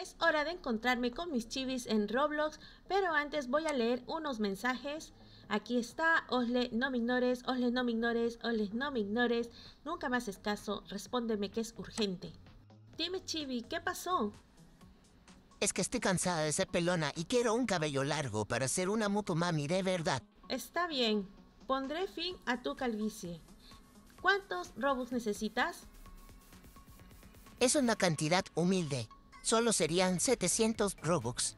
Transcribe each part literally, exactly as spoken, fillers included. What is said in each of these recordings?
Es hora de encontrarme con mis chivis en Roblox, pero antes voy a leer unos mensajes. Aquí está, Osle, no me ignores, Osle, no me ignores, Osle, no me ignores. Nunca más escaso, respóndeme que es urgente. Dime, chivi, ¿qué pasó? Es que estoy cansada de ser pelona y quiero un cabello largo para ser una motomami de verdad. Está bien, pondré fin a tu calvicie. ¿Cuántos Robux necesitas? Es una cantidad humilde. Solo serían setecientos Robux.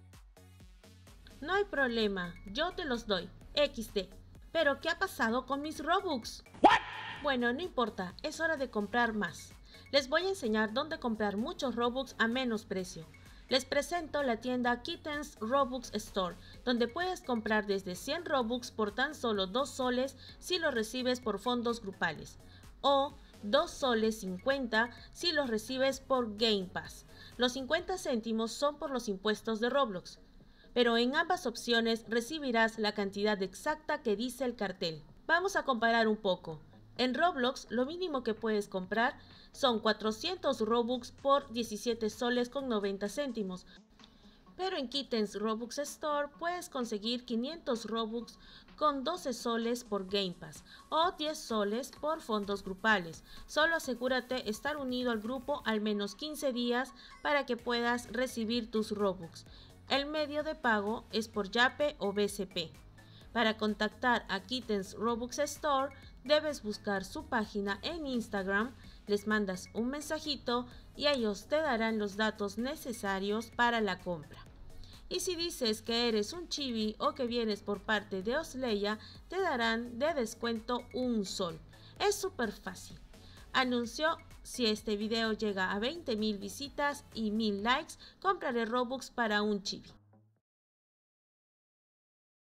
No hay problema, yo te los doy. equis de. ¿Pero qué ha pasado con mis Robux? Bueno, no importa, es hora de comprar más. Les voy a enseñar dónde comprar muchos Robux a menos precio. Les presento la tienda Kittens Robux Store, donde puedes comprar desde cien Robux por tan solo dos soles si los recibes por fondos grupales, o dos soles cincuenta si los recibes por Game Pass. Los cincuenta céntimos son por los impuestos de Roblox, pero en ambas opciones recibirás la cantidad exacta que dice el cartel. Vamos a comparar un poco. En Roblox lo mínimo que puedes comprar son cuatrocientos Robux por diecisiete soles con noventa céntimos. Pero en Kittens Robux Store puedes conseguir quinientos Robux con doce soles por Game Pass o diez soles por fondos grupales. Solo asegúrate estar unido al grupo al menos quince días para que puedas recibir tus Robux. El medio de pago es por Yape o B C P. Para contactar a Kittens Robux Store, debes buscar su página en Instagram, les mandas un mensajito y ellos te darán los datos necesarios para la compra. Y si dices que eres un chibi o que vienes por parte de Osleya, te darán de descuento un sol. Es súper fácil. Anunció: si este video llega a veinte mil visitas y mil likes, compraré Robux para un chibi.